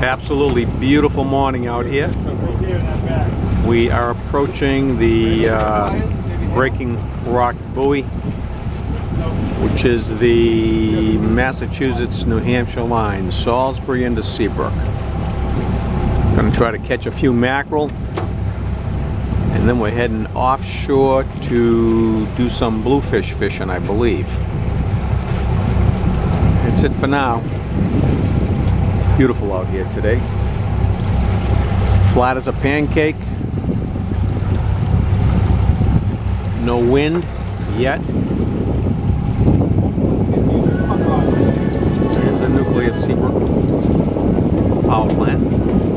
Absolutely beautiful morning out here. We are approaching the Breaking Rock Buoy, which is the Massachusetts-New Hampshire line, Salisbury into Seabrook. Going to try to catch a few mackerel, and then we're heading offshore to do some bluefish fishing, I believe. That's it for now. Beautiful out here today. Flat as a pancake. No wind yet. There's a nuclear Seabrook power plant.